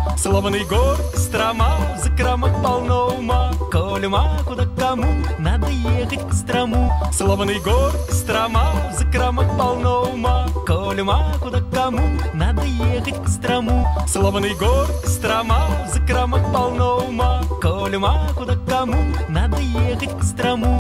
Сломанный гор, строма, закромах полно ума. Коли куда кому надо ехать к Кострому. Сломанный гор, строма, закромах полно ума. Коли куда кому надо ехать к Кострому. Сломанный гор, строма, закромах полно ума. Коли куда кому надо ехать к Кострому.